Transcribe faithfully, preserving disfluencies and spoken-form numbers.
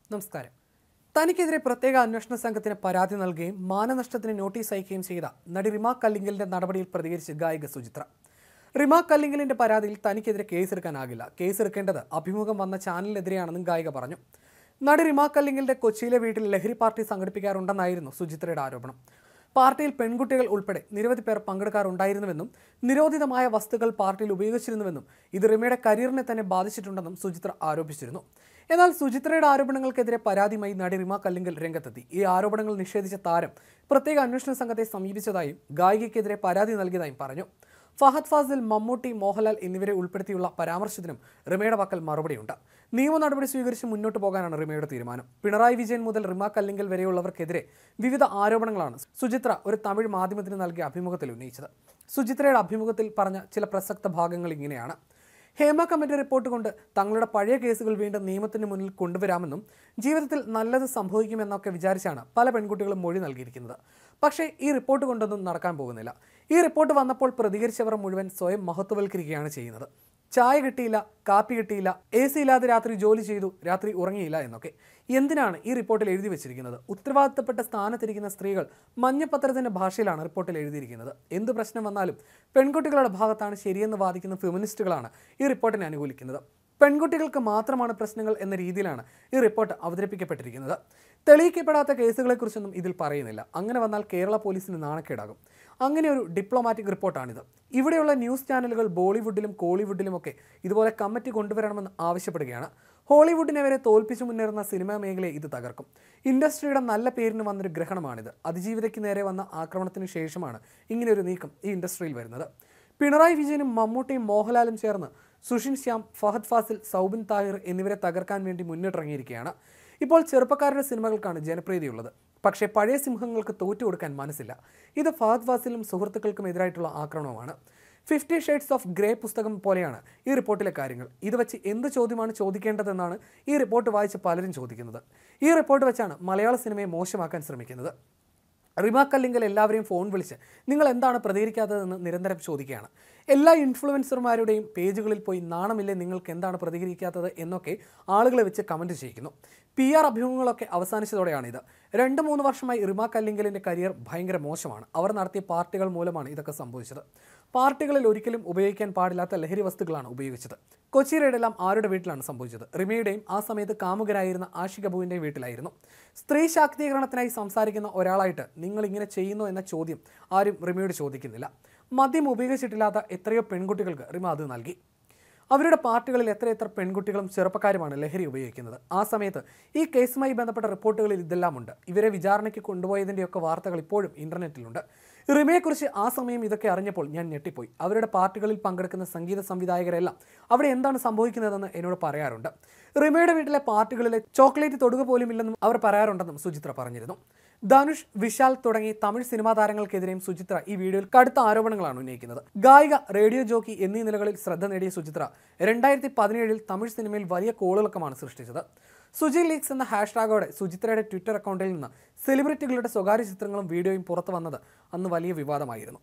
നമസ്കാരം. തനിക്കെതിരെ പ്രത്യേക അന്വേഷണ സംഘത്തിന് പരാതി നൽകുകയും മാനനഷ്ടത്തിന് നോട്ടീസ് അയക്കുകയും ചെയ്ത നടി റിമ കല്ലിങ്കലിന്റെ നടപടിയിൽ പ്രതികരിച്ച് ഗായിക സുചിത്ര. റിമ കല്ലിങ്കലിന്റെ പരാതിയിൽ തനിക്കെതിരെ കേസെടുക്കാനാകില്ല, കേസെടുക്കേണ്ടത് അഭിമുഖം വന്ന ചാനലിനെതിരെയാണെന്നും ഗായിക പറഞ്ഞു. നടി റിമ കല്ലിങ്കലിന്റെ കൊച്ചിയിലെ വീട്ടിൽ ലഹരി പാർട്ടി സംഘടിപ്പിക്കാറുണ്ടെന്നായിരുന്നു സുചിത്രയുടെ ആരോപണം. പാർട്ടിയിൽ പെൺകുട്ടികൾ ഉൾപ്പെടെ നിരവധി പേർ പങ്കെടുക്കാറുണ്ടായിരുന്നുവെന്നും നിരോധിതമായ വസ്തുക്കൾ പാർട്ടിയിൽ ഉപയോഗിച്ചിരുന്നുവെന്നും ഇത് റിമയുടെ കരിയറിനെ തന്നെ ബാധിച്ചിട്ടുണ്ടെന്നും സുചിത്ര ആരോപിച്ചിരുന്നു. എന്നാൽ സുചിത്രയുടെ ആരോപണങ്ങൾക്കെതിരെ പരാതിയുമായി നടി റിമ കല്ലിങ്കൽ രംഗത്തെത്തി. ഈ ആരോപണങ്ങൾ നിഷേധിച്ച താരം പ്രത്യേക അന്വേഷണ സംഘത്തെ സമീപിച്ചതായും ഗായികയ്ക്കെതിരെ പരാതി നൽകിയതായും പറഞ്ഞു. ഫഹദ് ഫാസിൽ, മമ്മൂട്ടി, മോഹൻലാൽ എന്നിവരെ ഉൾപ്പെടുത്തിയുള്ള പരാമർശത്തിനും റിമയുടെ പക്കൽ മറുപടിയുണ്ട്. നിയമ നടപടി സ്വീകരിച്ച് മുന്നോട്ട് പോകാനാണ് റിമയുടെ തീരുമാനം. പിണറായി വിജയൻ മുതൽ റിമ കല്ലിങ്കൽ വരെയുള്ളവർക്കെതിരെ വിവിധ ആരോപണങ്ങളാണ് സുചിത്ര ഒരു തമിഴ് മാധ്യമത്തിന് നൽകിയ അഭിമുഖത്തിൽ ഉന്നയിച്ചത്. സുചിത്രയുടെ അഭിമുഖത്തിൽ പറഞ്ഞ ചില പ്രസക്ത ഭാഗങ്ങൾ ഇങ്ങനെയാണ്. ഹേമ കമ്മിറ്റി റിപ്പോർട്ട് കൊണ്ട് തങ്ങളുടെ പഴയ കേസുകൾ വീണ്ടും നിയമത്തിന് മുന്നിൽ കൊണ്ടുവരാമെന്നും ജീവിതത്തിൽ നല്ലത് സംഭവിക്കുമെന്നൊക്കെ വിചാരിച്ചാണ് പല പെൺകുട്ടികളും മൊഴി നൽകിയിരിക്കുന്നത്. പക്ഷേ ഈ റിപ്പോർട്ട് കൊണ്ടൊന്നും നടക്കാൻ പോകുന്നില്ല. ഈ റിപ്പോർട്ട് വന്നപ്പോൾ പ്രതികരിച്ചവർ മുഴുവൻ സ്വയം മഹത്വവൽക്കരിക്കുകയാണ് ചെയ്യുന്നത്. ചായ കിട്ടിയില്ല, കാപ്പി കിട്ടിയില്ല, എ സി ഇല്ലാതെ രാത്രി ജോലി ചെയ്തു, രാത്രി ഉറങ്ങിയില്ല എന്നൊക്കെ. എന്തിനാണ് ഈ റിപ്പോർട്ടിൽ എഴുതി വെച്ചിരിക്കുന്നത്? ഉത്തരവാദിത്തപ്പെട്ട സ്ഥാനത്തിരിക്കുന്ന സ്ത്രീകൾ മഞ്ഞപ്പത്രത്തിന്റെ ഭാഷയിലാണ് റിപ്പോർട്ടിൽ എഴുതിയിരിക്കുന്നത്. എന്ത് പ്രശ്നം വന്നാലും പെൺകുട്ടികളുടെ ഭാഗത്താണ് ശരിയെന്ന് വാദിക്കുന്ന ഫെമിനിസ്റ്റുകളാണ് ഈ റിപ്പോർട്ടിനെ അനുകൂലിക്കുന്നത്. പെൺകുട്ടികൾക്ക് മാത്രമാണ് പ്രശ്നങ്ങൾ എന്ന രീതിയിലാണ് ഈ റിപ്പോർട്ട് അവതരിപ്പിക്കപ്പെട്ടിരിക്കുന്നത്. തെളിയിക്കപ്പെടാത്ത കേസുകളെക്കുറിച്ചൊന്നും ഇതിൽ പറയുന്നില്ല. അങ്ങനെ വന്നാൽ കേരള പോലീസിന് നാണക്കേടാകും. അങ്ങനെ ഒരു ഡിപ്ലോമാറ്റിക് റിപ്പോർട്ടാണിത്. ഇവിടെയുള്ള ന്യൂസ് ചാനലുകൾ ബോളിവുഡിലും കോളിവുഡിലുമൊക്കെ ഇതുപോലെ കമ്മിറ്റി കൊണ്ടുവരണമെന്ന് ആവശ്യപ്പെടുകയാണ്. ഹോളിവുഡിനെ വരെ തോൽപ്പിച്ചു മുന്നേറുന്ന സിനിമാ മേഖലയെ ഇത് തകർക്കും. ഇൻഡസ്ട്രിയുടെ നല്ല പേരിന് വന്നൊരു ഗ്രഹണമാണിത്. അതിജീവിതയ്ക്ക് നേരെ വന്ന ആക്രമണത്തിന് ശേഷമാണ് ഇങ്ങനെയൊരു നീക്കം ഈ ഇൻഡസ്ട്രിയിൽ വരുന്നത്. പിണറായി വിജയനും മമ്മൂട്ടിയും മോഹൻലാലും ചേർന്ന് സുഷിൻ ശ്യാം, ഫഹദ് ഫാസിൽ, സൗബിൻ താഹിർ എന്നിവരെ തകർക്കാൻ വേണ്ടി മുന്നിട്ടിറങ്ങിയിരിക്കുകയാണ്. ഇപ്പോൾ ചെറുപ്പക്കാരുടെ സിനിമകൾക്കാണ് ജനപ്രീതിയുള്ളത്. പക്ഷേ പഴയ സിംഹങ്ങൾക്ക് തോറ്റു കൊടുക്കാൻ മനസ്സില്ല. ഇത് ഫഹദ് ഫാസിലും സുഹൃത്തുക്കൾക്കും എതിരായിട്ടുള്ള ആക്രമണമാണ്. ഫിഫ്റ്റി ഷെയ്ഡ്സ് ഓഫ് ഗ്രേ പുസ്തകം പോലെയാണ് ഈ റിപ്പോർട്ടിലെ കാര്യങ്ങൾ. ഇത് വെച്ച് എന്ത് ചോദ്യമാണ് ചോദിക്കേണ്ടതെന്നാണ് ഈ റിപ്പോർട്ട് വായിച്ച് പലരും ചോദിക്കുന്നത്. ഈ റിപ്പോർട്ട് വെച്ചാണ് മലയാള സിനിമയെ മോശമാക്കാൻ ശ്രമിക്കുന്നത്. റിമ കല്ലിങ്കൽ എല്ലാവരെയും ഫോൺ വിളിച്ച് നിങ്ങൾ എന്താണ് പ്രതികരിക്കാത്തതെന്ന് നിരന്തരം ചോദിക്കുകയാണ്. എല്ലാ ഇൻഫ്ലുവൻസർമാരുടെയും പേജുകളിൽ പോയി നാണമില്ലേ നിങ്ങൾക്ക് എന്താണ് പ്രതികരിക്കാത്തത് എന്നൊക്കെ ആളുകളെ വെച്ച് കമൻറ്റ് ചെയ്യിക്കുന്നു. പി ആർ അഭിമുഖങ്ങളൊക്കെ അവസാനിച്ചതോടെയാണിത്. രണ്ട് മൂന്ന് വർഷമായി റിമ കല്ലിങ്കലിൻ്റെ കരിയർ ഭയങ്കര മോശമാണ്. അവർ നടത്തിയ പാർട്ടികൾ മൂലമാണ് ഇതൊക്കെ സംഭവിച്ചത്. പാർട്ടികളിൽ ഒരിക്കലും ഉപയോഗിക്കാൻ പാടില്ലാത്ത ലഹരി വസ്തുക്കളാണ് ഉപയോഗിച്ചത്. കൊച്ചി റെയ്ഡെല്ലാം ആരുടെ വീട്ടിലാണ് സംഭവിച്ചത്? റിമയുടെയും ആ സമയത്ത് കാമുകനായിരുന്ന ആഷിക് അബുവിൻ്റെയും വീട്ടിലായിരുന്നു. സ്ത്രീ ശാക്തീകരണത്തിനായി സംസാരിക്കുന്ന ഒരാളായിട്ട് നിങ്ങൾ ഇങ്ങനെ ചെയ്യുന്നു എന്ന ചോദ്യം ആരും റിമയോട് ചോദിക്കുന്നില്ല. മദ്യം ഉപയോഗിച്ചിട്ടില്ലാത്ത എത്രയോ പെൺകുട്ടികൾക്ക് റിമ അത് നൽകി. അവരുടെ പാർട്ടികളിൽ എത്രയെത്ര പെൺകുട്ടികളും ചെറുപ്പക്കാരുമാണ് ലഹരി ഉപയോഗിക്കുന്നത്. ആ സമയത്ത് ഈ കേസുമായി ബന്ധപ്പെട്ട റിപ്പോർട്ടുകളിൽ ഇതെല്ലാം ഉണ്ട്. ഇവരെ വിചാരണയ്ക്ക് കൊണ്ടുപോയതിൻ്റെയൊക്കെ വാർത്തകൾ ഇപ്പോഴും ഇൻ്റർനെറ്റിലുണ്ട്. റിമയെക്കുറിച്ച് ആ സമയം ഇതൊക്കെ അറിഞ്ഞപ്പോൾ ഞാൻ ഞെട്ടിപ്പോയി. അവരുടെ പാർട്ടികളിൽ പങ്കെടുക്കുന്ന സംഗീത സംവിധായകരെല്ലാം അവിടെ എന്താണ് സംഭവിക്കുന്നതെന്ന് എന്നോട് പറയാറുണ്ട്. റിമയുടെ വീട്ടിലെ പാർട്ടികളിലെ ചോക്ലേറ്റ് തൊടുക പോലും ഇല്ലെന്നും അവർ പറയാറുണ്ടെന്നും സുചിത്ര പറഞ്ഞിരുന്നു. ധനുഷ്, വിശാൽ തുടങ്ങി തമിഴ് സിനിമാ താരങ്ങൾക്കെതിരെയും സുചിത്ര ഈ വീഡിയോയിൽ കടുത്ത ആരോപണങ്ങളാണ് ഉന്നയിക്കുന്നത്. ഗായിക, റേഡിയോ ജോക്കി എന്നീ നിലകളിൽ ശ്രദ്ധ നേടിയ സുചിത്ര രണ്ടായിരത്തി പതിനേഴിൽ തമിഴ് സിനിമയിൽ വലിയ കോളിളക്കമാണ് സൃഷ്ടിച്ചത്. സുജി ലീക്സ് എന്ന ഹാഷ്ടാഗോടെ സുചിത്രയുടെ ട്വിറ്റർ അക്കൗണ്ടിൽ നിന്ന് സെലിബ്രിറ്റികളുടെ സ്വകാര്യ ചിത്രങ്ങളും വീഡിയോയും പുറത്തു വന്നത് അന്ന് വലിയ വിവാദമായിരുന്നു.